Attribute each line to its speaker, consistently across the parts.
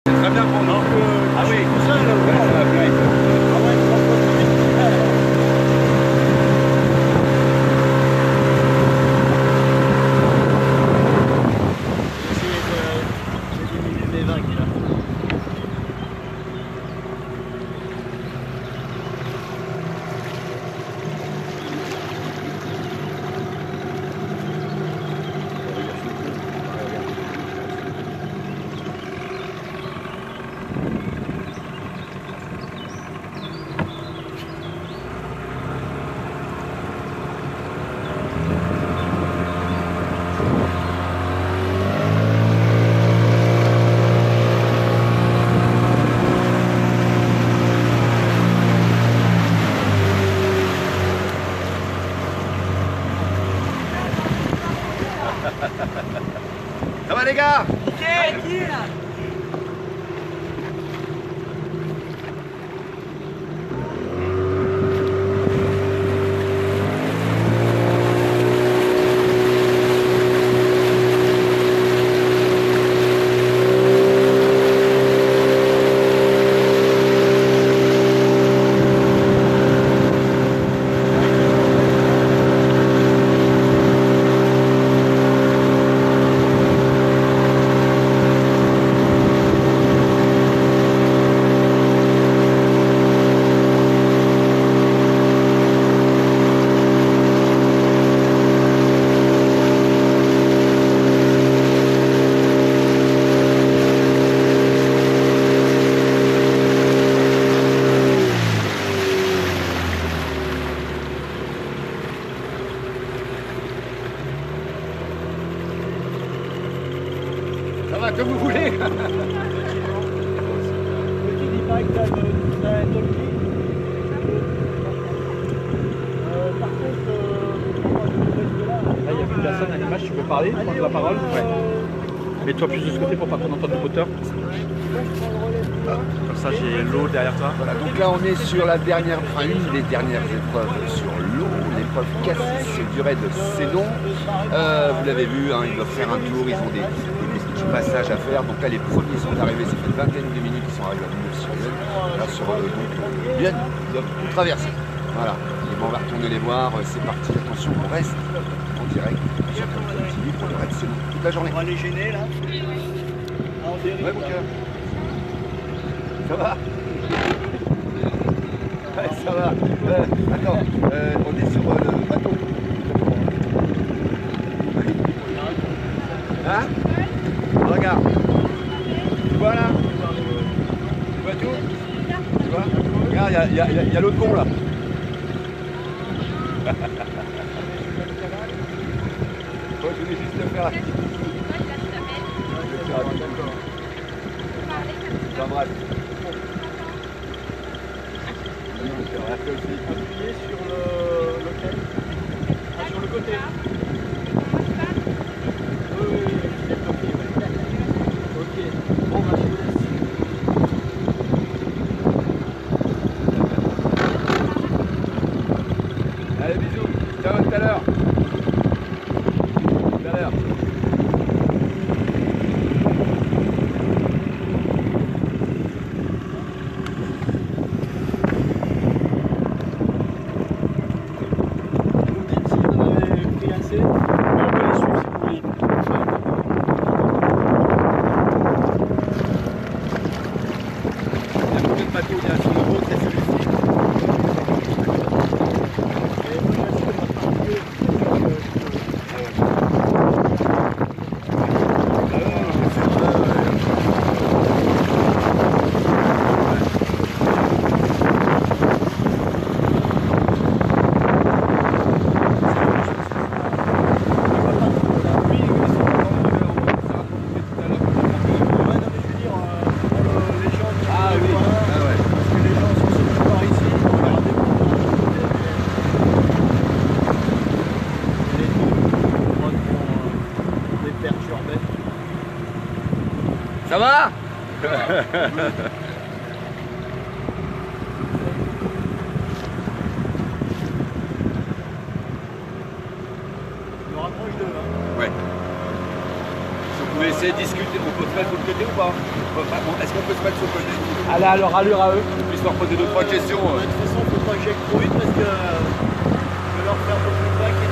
Speaker 1: C'est très bien pendant que...
Speaker 2: Ah oui,
Speaker 1: tout seul, ouais, ça va bien. Ah ouais,
Speaker 2: j'ai diminué mes vagues là.
Speaker 1: Ça va les gars? Ça va comme vous voulez.
Speaker 2: Petit bike là, de Dolby. Par contre,
Speaker 3: Là, il y a plus personne à l'image, tu peux parler, prendre la parole. Ouais. Mets-toi plus de ce côté pour pas qu'on entende le moteur. Comme ça, j'ai l'eau derrière toi.
Speaker 1: Voilà, donc là on est sur la dernière, enfin une des dernières épreuves sur l'eau, l'épreuve Cassis du raid Sénon. Vous l'avez vu, hein, ils doivent faire un tour, ils ont des petits passages à faire. Donc là les premiers sont arrivés, ça fait une vingtaine de minutes qu'ils sont arrivés à Villeneuve-sur-Yonne. Là sur donc bien, ils doivent tout traverser. Voilà, et bon, on va retourner les voir, c'est parti, attention, on reste en direct sur Comme TV pour le raid Sénon toute la journée.
Speaker 2: on va les gêner là.
Speaker 1: Ouais mon cœur. Ça va? Ouais, ça va. Attends, on est sur le bateau. Hein? Regarde. Tu vois là? Tu vois tout? Tu vois? Regarde, il y a l'autre con là. Moi, je voulais juste te faire. J'embrasse.
Speaker 2: Appuyez sur lequel? Ah, sur le côté. Oui, c'est parti, ouais. Ok, bon, bah, je vous laisse.
Speaker 1: Allez, bisous. Ciao, à tout à l'heure. Tout à l'heure.
Speaker 2: Vous dites si vous en avez pris assez. On peut les suivre si vous voulez.
Speaker 1: Il y a combien de bateaux? Il y a sur le vôtre et celui-ci. Ah oui, ah ouais.
Speaker 2: Parce que les gens sont surtout par ici, on va regarder pour les deux, les perturber.
Speaker 1: Ça va?
Speaker 2: Je me rapproche d'eux.
Speaker 1: Ouais. Si vous pouvez essayer de discuter, on faut se mettre de l'autre côté ou pas? Est-ce qu'on peut se mettre sur le côté?
Speaker 3: Allez à leur allure à eux.
Speaker 1: On puisse leur poser 2-3 questions.
Speaker 2: De toute façon, faut pas que j'aille trop vite parce que je vais leur faire beaucoup de bac.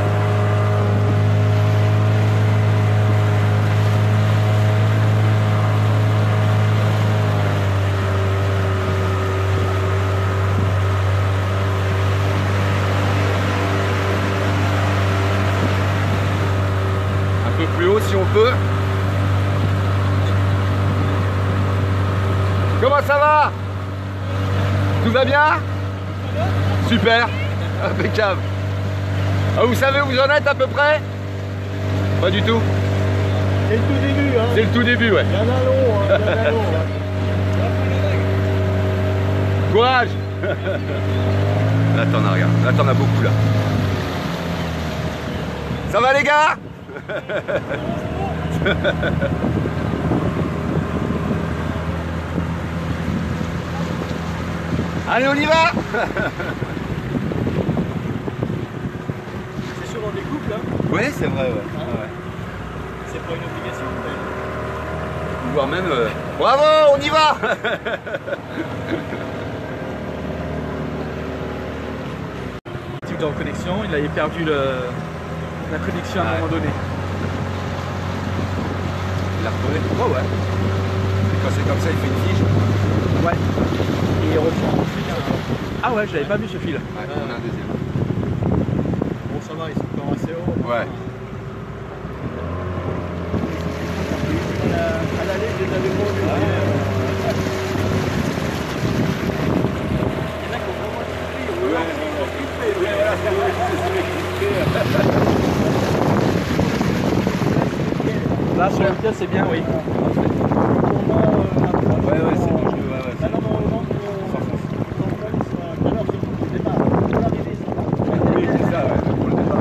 Speaker 1: Un peu plus haut si on peut. Comment ça va? Tout va bien? Super, impeccable. Ah, vous savez où vous en êtes à peu près? Pas du tout.
Speaker 2: C'est le tout début, hein.
Speaker 1: C'est le tout début, ouais.
Speaker 2: Il y en a long, hein. Il y en a long.
Speaker 1: Courage. Là t'en as, regarde. Là t'en as beaucoup là. Ça va les gars? Allez, on y va.
Speaker 2: C'est sûr dans des couples, hein.
Speaker 1: Oui, c'est vrai, ouais.
Speaker 2: C'est pas une obligation.
Speaker 1: Voire même... Bravo, on y va.
Speaker 3: Type de reconnexion, il avait perdu la connexion à un moment donné.
Speaker 1: Il l'a retrouvé? Oh ouais. Et quand c'est comme ça, il fait une fiche.
Speaker 3: Ouais. Et il refait ensuite. Ah ouais, j'avais pas vu ce fil.
Speaker 1: Ouais, on a un deuxième.
Speaker 2: Bon, ça va, ils sont encore assez hauts.
Speaker 1: Ouais.
Speaker 2: À l'aller, je les avais pas vus. Il y en a qui ont vraiment
Speaker 3: Là sur le pied c'est bien, oui.
Speaker 1: Ouais, ouais, c'est bon, je... ouais, oui, c'est ça, ouais, pour le départ.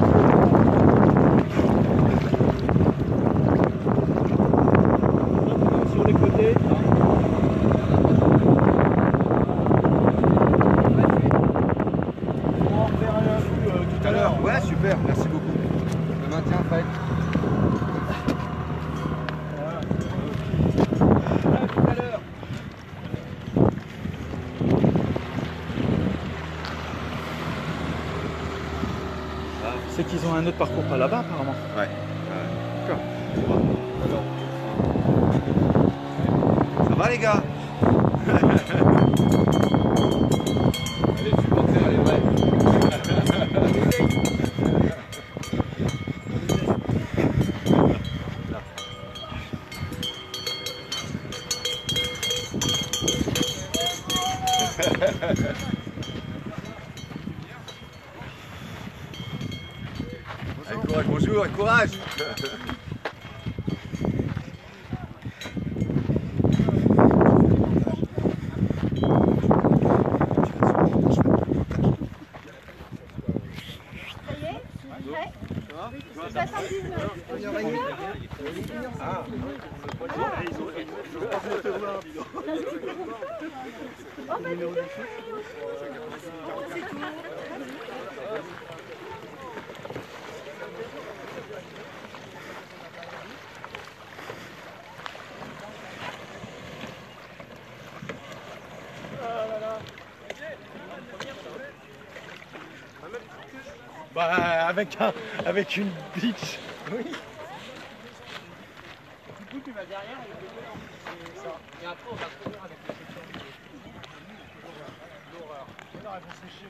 Speaker 2: Sur les côtés. On va en refaire un coup tout à l'heure.
Speaker 1: Ouais, super, merci beaucoup. Le maintien, fait. Tout à l'heure.
Speaker 3: C'est qu'ils ont un autre parcours par là-bas apparemment.
Speaker 1: Ouais.
Speaker 3: D'accord.
Speaker 1: Ça va les gars? Allez, supporters, allez, ouais. Allez, courage, bonjour, courage.
Speaker 2: Bah, avec une bitch. Oui. Du coup, tu vas derrière avec le volant. C'est ça. Et après, on va courir avec les chaussures. L'horreur. L'horreur, elles vont sécher.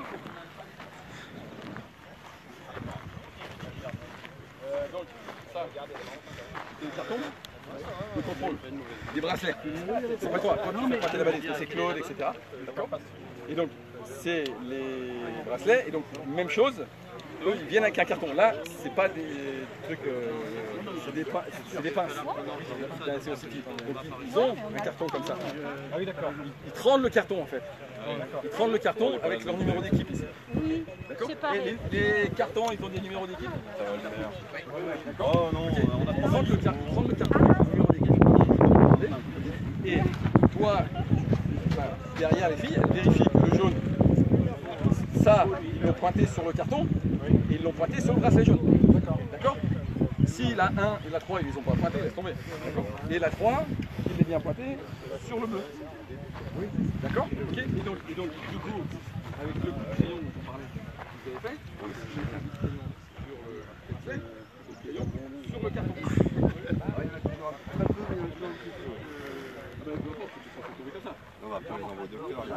Speaker 1: Donc, ça, regardez. Le carton, le contrôle, des bracelets. C'est pas toi, tu fais pas la balise, c'est Claude, etc. D'accord. Et donc, c'est les bracelets, et donc, même chose, eux, ils viennent avec un carton. Là, c'est pas des trucs, c'est des pinces. C'est aussi type. Donc, ils ont un carton comme ça. Ah oui, d'accord. Ils te rendent le carton, en fait. Ils te rendent le carton avec leur numéro d'équipe ici.
Speaker 4: Oui,
Speaker 1: D'accord.
Speaker 4: c'est pareil.
Speaker 1: Et les cartons, ils ont des numéros d'équipe. Ça va le faire. D'accord.
Speaker 2: Oh non,
Speaker 1: Okay.
Speaker 2: on a
Speaker 1: Ils rendent le carton avec le numéro d'équipe. Et toi, derrière les filles, elles vérifient que le jaune, ça, ils l'ont pointé sur le carton et ils l'ont pointé sur le bracelet jaune. D'accord.
Speaker 4: ici, la 1 et la 3, ils les ont pas pointés, laisse tomber. Et la 3, il est bien pointé sur le bleu. Oui. D'accord. Ok. Et donc, du coup, avec le coup de crayon dont on parlait, vous avez fait, vous mettez un coup de crayon sur le carton.
Speaker 1: On va prendre les envois de fleurs.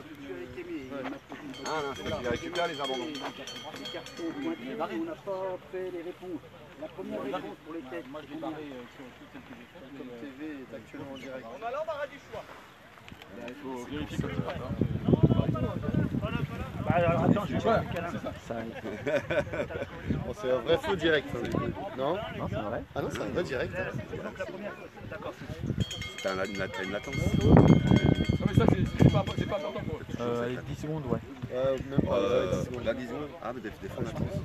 Speaker 1: Ah non, c'est qui récupère les abandons.
Speaker 2: Les cartons pointés, on n'a pas fait les réponses. La première réponse pour les têtes, moi je l'ai barré sur tout celle que j'ai faite. Comme TV est actuellement en direct. On a l'embarras du choix.
Speaker 4: Il faut vérifier comme ça.
Speaker 2: Bah alors attends, je vais voir.
Speaker 5: Bon, c'est un vrai faux direct. Non?
Speaker 3: Non, c'est vrai.
Speaker 5: Ah non, c'est un vrai direct.
Speaker 1: T'as une latence.
Speaker 4: Non mais ça c'est pas important pour eux.
Speaker 3: Allez, 10 secondes, ouais.
Speaker 5: Même pas. 10 secondes.
Speaker 1: Là, 10 secondes. Ah, mais des fois on latence.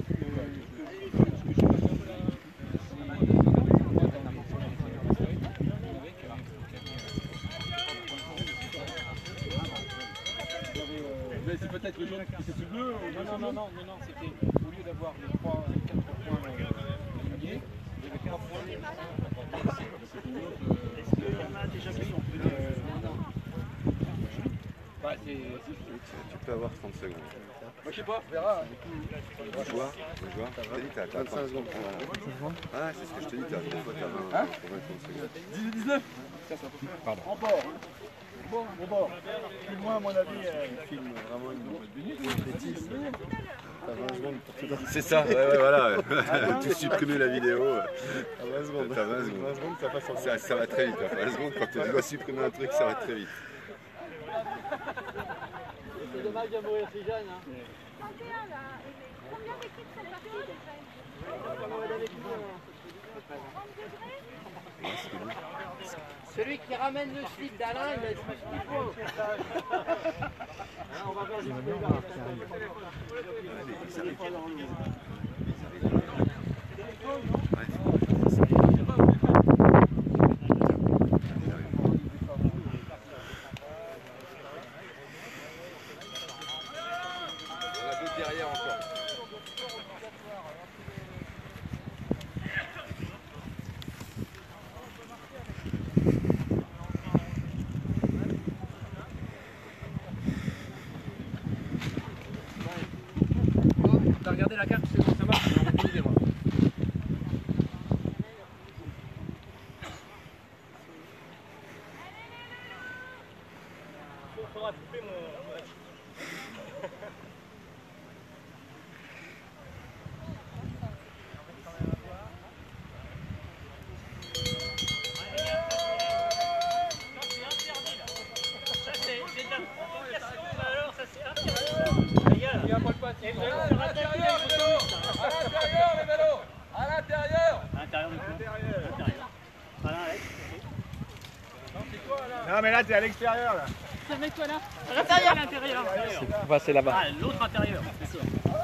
Speaker 4: Mais c'est peut-être le jaune qui c'est le bleu.
Speaker 2: Non, c'était au lieu d'avoir les 4 points alignés, il y avait 4 points. Est-ce qu'il y en a déjà qui sont venus
Speaker 1: Tu peux avoir 30 secondes.
Speaker 4: Moi je sais pas, on verra.
Speaker 1: Le joueur, t'as dit t'as
Speaker 5: 25 secondes.
Speaker 1: Ah, c'est ce que je te dis, t'as 20 secondes.
Speaker 4: 18, 19.
Speaker 3: Pardon.
Speaker 2: en bord. Au bord. Plus loin, à mon avis,
Speaker 5: Il filme vraiment une bêtise. T'as 20 secondes pour tout
Speaker 1: C'est ça, ouais, voilà. Tu supprimes la vidéo.
Speaker 5: T'as 20 secondes.
Speaker 1: T'as 20 secondes.
Speaker 5: 20 secondes, ça passe en
Speaker 1: Ça va très vite. 20 secondes, quand tu dois supprimer un truc, ça va très vite.
Speaker 2: C'est dommage de mourir si jeune. Hein.
Speaker 6: 31 là. Combien d'équipes sont parties
Speaker 7: Celui qui ramène le slip d'Alain, il va être plus qu'il faut.
Speaker 2: On va faire du
Speaker 1: On a d'autres derrière encore.
Speaker 7: T'as regardé la carte, tu sais comment ça marche? J'en ai aucune idée, moi.
Speaker 5: Non, mais là, t'es à l'extérieur, là.
Speaker 7: Ça met quoi là? À l'intérieur. À l'intérieur.
Speaker 3: On va passer là-bas.
Speaker 2: Ah, l'autre intérieur, c'est ça.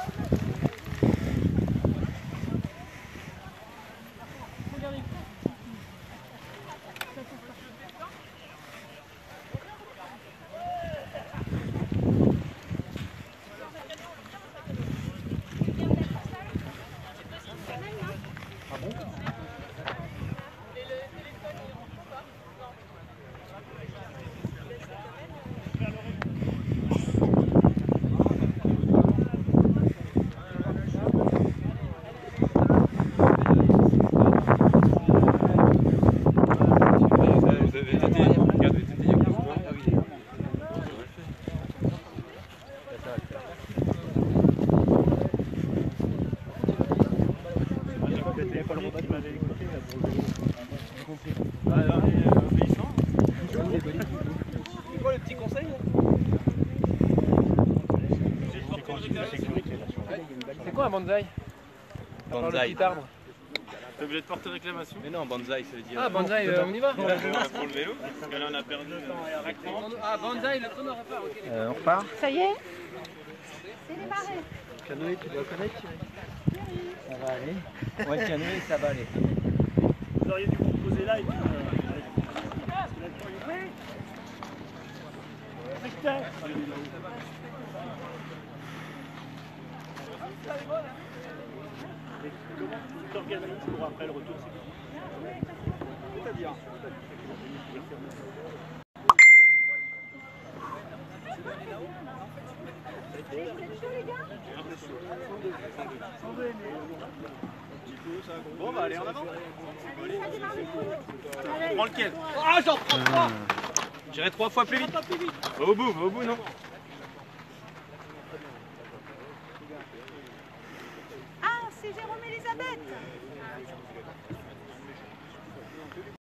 Speaker 7: C'est quoi le petit conseil? C'est quoi un bonsaï?
Speaker 8: Bonsaï.
Speaker 7: Petit arbre.
Speaker 8: T'es obligé de porter réclamation?
Speaker 3: Mais non, bonsaï, ça veut dire.
Speaker 7: Ah, bonsaï, on y va?
Speaker 8: Pour le vélo? Parce que là on a perdu.
Speaker 7: Ah, bonsaï, le chrono repart, ok.
Speaker 3: On repart.
Speaker 6: Ça y est, c'est démarré.
Speaker 3: Canoë, tu dois connaître, Thierry. Ça va aller. Ouais, canoë, ça va aller.
Speaker 2: Vous auriez dû vous poser là et puis.
Speaker 3: Et comment tu t'organises pour après le retour?
Speaker 4: C'est-à-dire
Speaker 3: Bon, bah allez en avant.
Speaker 6: Allez,
Speaker 3: Prends lequel? Ah, j'en prends 3. J'irai 3 fois plus vite. Va au bout, non.
Speaker 6: Ah, c'est Jérôme Elisabeth.